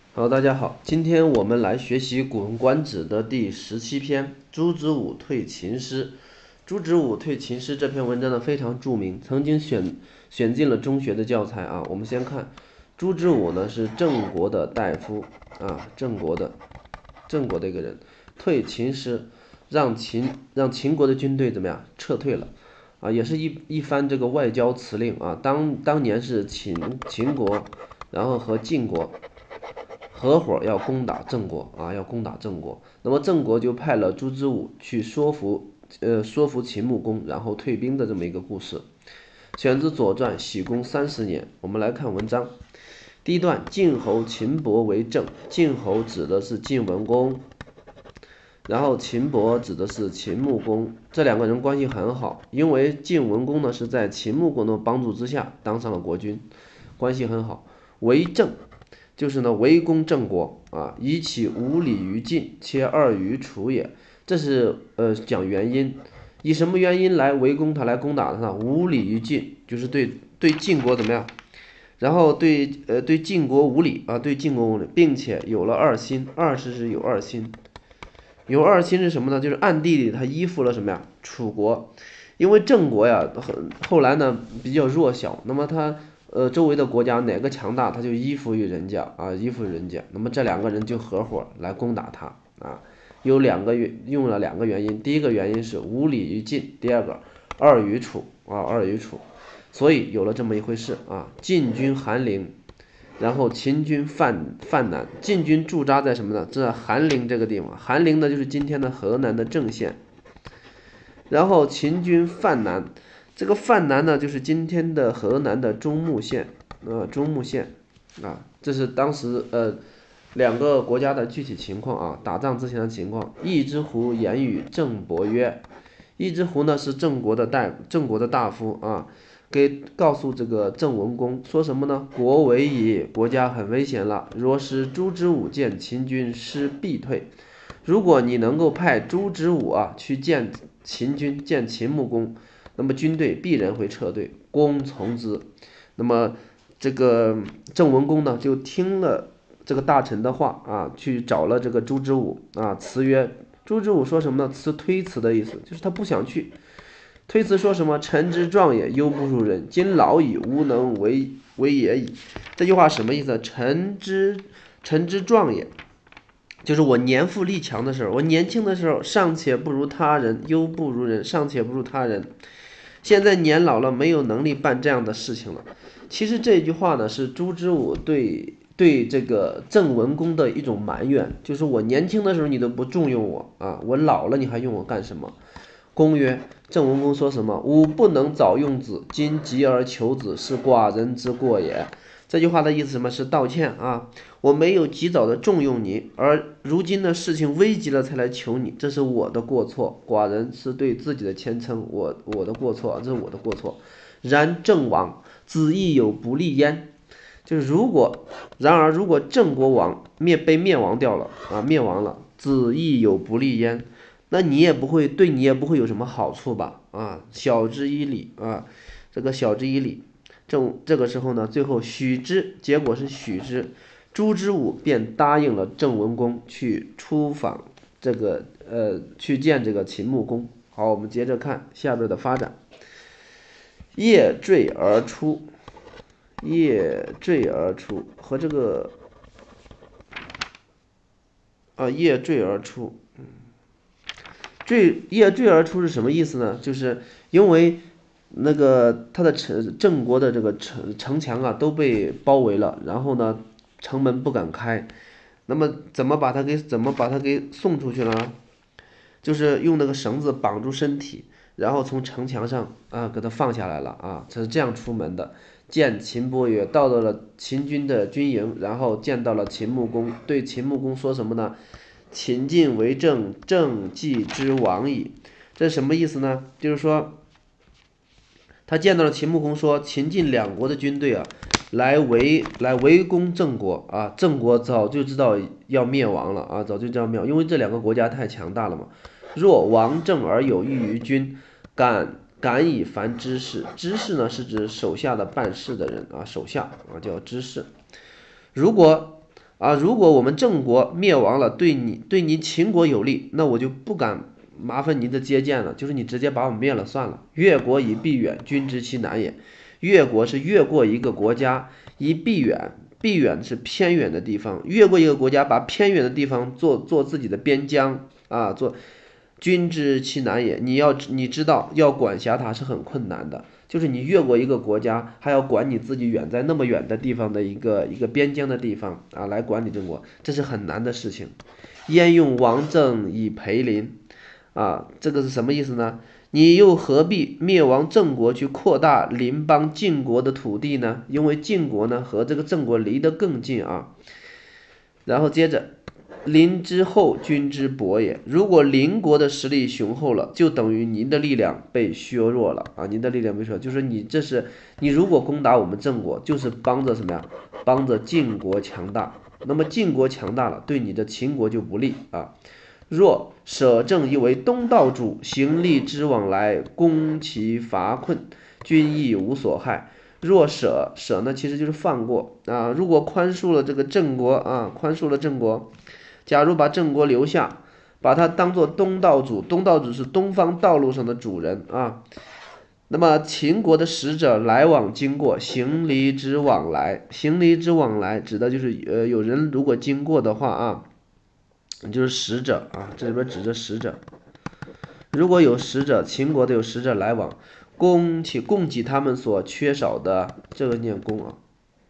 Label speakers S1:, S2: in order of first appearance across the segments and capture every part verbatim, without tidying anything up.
S1: 好，大家好，今天我们来学习《古文观止》的第十七篇《朱子武退秦师》。朱子武退秦师这篇文章呢非常著名，曾经选选进了中学的教材啊。我们先看朱子武呢是郑国的大夫啊，郑国的郑国的一个人，退秦师，让秦让秦国的军队怎么样撤退了啊，也是一一番这个外交辞令啊。当当年是秦秦国，然后和晋国合伙要攻打郑国啊，要攻打郑国。那么郑国就派了朱之武去说服，呃，说服秦穆公，然后退兵的这么一个故事，选自《左传》喜公三十年。我们来看文章，第一段，晋侯秦伯为郑，晋侯指的是晋文公，然后秦伯指的是秦穆公，这两个人关系很好，因为晋文公呢是在秦穆公的帮助之下当上了国君，关系很好。为郑就是呢围攻郑国啊，以其无礼于晋，且二于楚也。这是呃讲原因，以什么原因来围攻他，来攻打他呢？无礼于晋，就是对对晋国怎么样？然后对呃对晋国无礼啊，对晋国无礼，并且有了二心，二是是有二心。有二心是什么呢？就是暗地里他依附了什么呀？楚国，因为郑国呀，后来呢比较弱小，那么他呃周围的国家哪个强大，他就依附于人家啊，依附于人家。那么这两个人就合伙来攻打他啊，有两个原用了两个原因，第一个原因是无礼于晋，第二个二于楚啊，二于楚，所以有了这么一回事啊。晋军韩陵。然后秦军犯犯南，晋军驻扎在什么呢？在韩陵这个地方，韩陵呢就是今天的河南的郑县。然后秦军犯南，这个犯南呢就是今天的河南的中牟县，呃，中牟县啊，这是当时呃两个国家的具体情况啊，打仗之前的情况。义之胡言语郑伯曰，义之胡呢是郑国的大郑国的大夫啊。给告诉这个郑文公说什么呢？国危矣，国家很危险了。若是朱之武见秦军，师必退。如果你能够派朱之武啊去见秦军，见秦穆公，那么军队必然会撤退，公从之。那么这个郑文公呢，就听了这个大臣的话啊，去找了这个朱之武啊，辞曰。朱之武说什么呢？辞推辞的意思，就是他不想去。推辞说什么？臣之壮也，犹不如人。今老矣，无能为为也已。这句话什么意思？臣之臣之壮也，就是我年富力强的时候，我年轻的时候尚且不如他人，犹不如人，尚且不如他人。现在年老了，没有能力办这样的事情了。其实这句话呢，是朱之武对对这个郑文公的一种埋怨，就是我年轻的时候你都不重用我啊，我老了你还用我干什么？公曰：郑文公说什么？吾不能早用子，今急而求子，是寡人之过也。这句话的意思什么？是道歉啊！我没有及早的重用你，而如今的事情危急了才来求你，这是我的过错。寡人是对自己的谦称，我我的过错，这是我的过错。然郑王子亦有不利焉。就是如果，然而如果郑国王灭被灭亡掉了啊，灭亡了，子亦有不利焉。那你也不会对你也不会有什么好处吧？啊，晓之以理啊，这个晓之以理，正这个时候呢，最后许之，结果是许之，朱之武便答应了郑文公去出访这个呃去见这个秦穆公。好，我们接着看下边的发展。夜坠而出，夜坠而出和这个啊夜坠而出。坠夜坠而出是什么意思呢？就是因为那个他的城郑国的这个城城墙啊都被包围了，然后呢城门不敢开，那么怎么把他给怎么把他给送出去呢？就是用那个绳子绑住身体，然后从城墙上啊给他放下来了啊，他是这样出门的。见秦伯曰，到了了秦军的军营，然后见到了秦穆公，对秦穆公说什么呢？秦晋为郑，郑既之亡矣。这是什么意思呢？就是说，他见到了秦穆公，说秦晋两国的军队啊，来围来围攻郑国啊，郑国早就知道要灭亡了啊，早就知道灭亡，因为这两个国家太强大了嘛。若亡郑而有益于君，敢敢以烦之士。知士呢是指手下的办事的人啊，手下啊叫知士。如果啊，如果我们郑国灭亡了，对你对你秦国有利，那我就不敢麻烦您的接见了，就是你直接把我们灭了算了。越国以避远，君知其难也。越国是越过一个国家，以避远，避远是偏远的地方，越过一个国家，把偏远的地方做做自己的边疆啊，做。君知其难也，你要你知道要管辖它是很困难的，就是你越过一个国家，还要管你自己远在那么远的地方的一个一个边疆的地方啊，来管理郑国，这是很难的事情。焉用王政以培邻啊？这个是什么意思呢？你又何必灭亡郑国去扩大邻邦晋国的土地呢？因为晋国呢和这个郑国离得更近啊。然后接着。邻之后，君之薄也。如果邻国的实力雄厚了，就等于您的力量被削弱了啊！您的力量被削弱，就是你这是你如果攻打我们郑国，就是帮着什么呀？帮着晋国强大。那么晋国强大了，对你的秦国就不利啊。若舍郑以为东道主，行利之往来，攻其伐困，君亦无所害。若舍舍呢，其实就是放过啊。如果宽恕了这个郑国啊，宽恕了郑国。假如把郑国留下，把它当做东道主，东道主是东方道路上的主人啊。那么秦国的使者来往经过，行离之往来，行离之往来指的就是呃有人如果经过的话啊，就是使者啊，这里边指着使者。如果有使者，秦国的有使者来往，供给供给他们所缺少的，这个念供啊，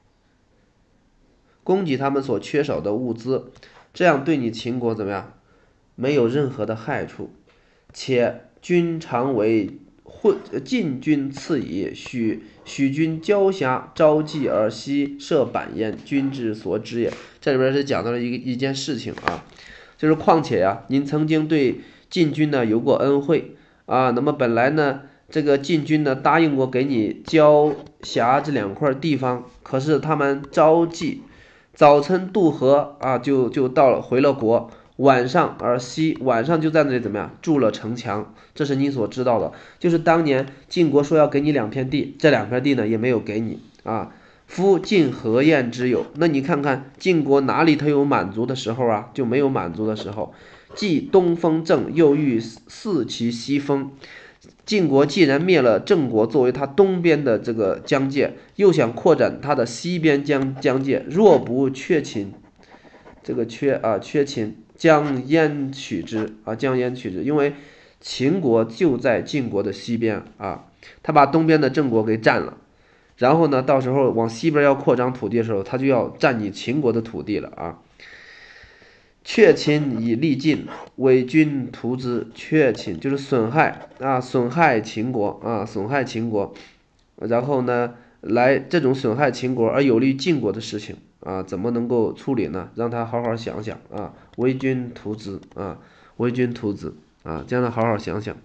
S1: 供给他们所缺少的物资。这样对你秦国怎么样？没有任何的害处，且君常为混晋君赐矣。许许君交瑕招妓而西设板焉，君之所知也。这里边是讲到了一个一件事情啊，就是况且呀、啊，您曾经对晋君呢有过恩惠啊，那么本来呢，这个晋君呢答应过给你交瑕这两块地方，可是他们招妓。早晨渡河啊，就就到了回了国。晚上而西，晚上就在那里怎么样筑了城墙？这是你所知道的。就是当年晋国说要给你两片地，这两片地呢也没有给你啊。夫晋何晏之有？那你看看晋国哪里他有满足的时候啊？就没有满足的时候。既东风正，又欲四其西风。晋国既然灭了郑国作为他东边的这个疆界，又想扩展他的西边疆疆界，若不却秦，这个缺啊缺秦，将焉取之啊？将焉取之？因为秦国就在晋国的西边啊，他把东边的郑国给占了，然后呢，到时候往西边要扩张土地的时候，他就要占你秦国的土地了啊。却秦以利晋，伪君图之。却秦就是损害啊，损害秦国啊，损害秦国。然后呢，来这种损害秦国而有利晋国的事情啊，怎么能够处理呢？让他好好想想啊，伪君图之啊，伪君图之啊，让他好好想想。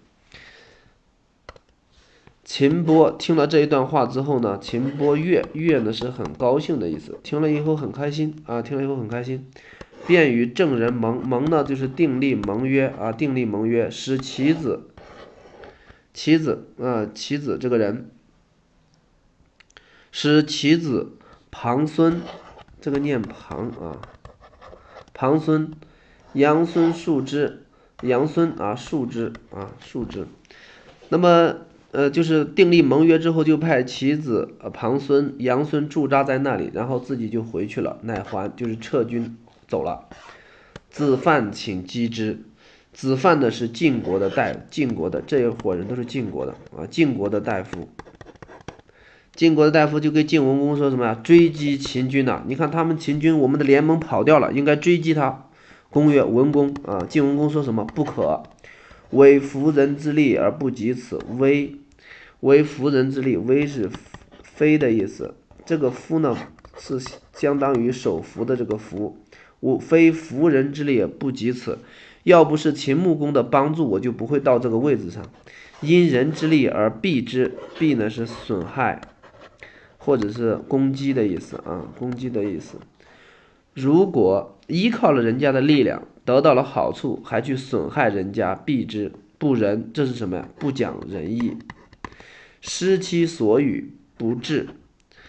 S1: 秦波听了这一段话之后呢，秦波悦悦呢是很高兴的意思，听了以后很开心啊，听了以后很开心。便与郑人盟，盟呢就是订立盟约啊，订立盟约，使其子，其子啊，其子这个人，使其子庞孙，这个念庞啊，庞孙，杨孙树之，杨孙啊树之啊树之，那么呃就是订立盟约之后，就派其子呃庞孙、杨孙驻扎在那里，然后自己就回去了，乃还就是撤军。走了，子范请击之。子范呢是晋国的大，晋国的这一伙人都是晋国的啊，晋国的大夫。晋国的大夫就跟晋文公说什么呀？追击秦军呐、啊！你看他们秦军，我们的联盟跑掉了，应该追击他。公曰：文公啊，晋文公说什么？不可，为服人之力而不及此。威，为服人之力，威是非的意思。这个夫呢是相当于手扶的这个扶。吾非服人之力不及此，要不是秦穆公的帮助，我就不会到这个位置上。因人之力而避之，避呢是损害，或者是攻击的意思啊，攻击的意思。如果依靠了人家的力量，得到了好处，还去损害人家，避之不仁，这是什么呀？不讲仁义。失其所与，不治。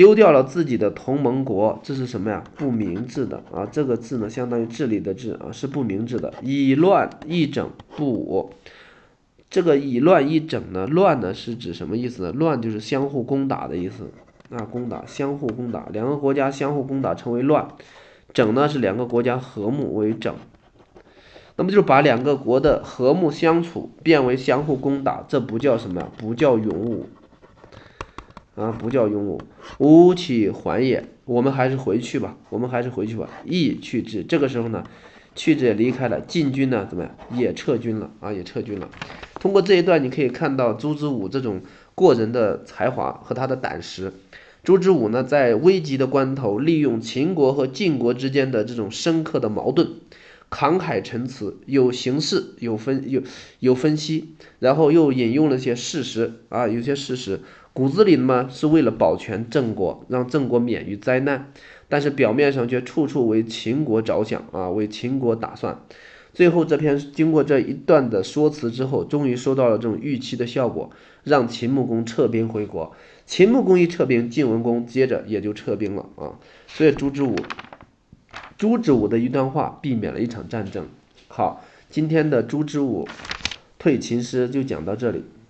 S1: 丢掉了自己的同盟国，这是什么呀？不明智的啊，这个治呢相当于治理的治啊，是不明智的。以乱易整不武，这个以乱易整呢，乱呢是指什么意思呢？乱就是相互攻打的意思啊，攻打，相互攻打，两个国家相互攻打称为乱。整呢是两个国家和睦为整，那么就是把两个国的和睦相处变为相互攻打，这不叫什么呀？不叫勇武啊，不叫勇武。吾岂还也？我们还是回去吧，我们还是回去吧。亦去之，这个时候呢，去之也离开了，晋军呢怎么样？也撤军了啊，也撤军了。通过这一段，你可以看到朱之武这种过人的才华和他的胆识。朱之武呢，在危急的关头，利用秦国和晋国之间的这种深刻的矛盾，慷慨陈词，有形式，有分有有分析，然后又引用了一些事实啊，有些事实，骨子里呢是为了保全郑国，让郑国免于灾难，但是表面上却处处为秦国着想啊，为秦国打算。最后这篇经过这一段的说辞之后，终于收到了这种预期的效果，让秦穆公撤兵回国。秦穆公一撤兵，晋文公接着也就撤兵了啊。所以朱之武，朱之武的一段话避免了一场战争。好，今天的朱之武退秦师就讲到这里。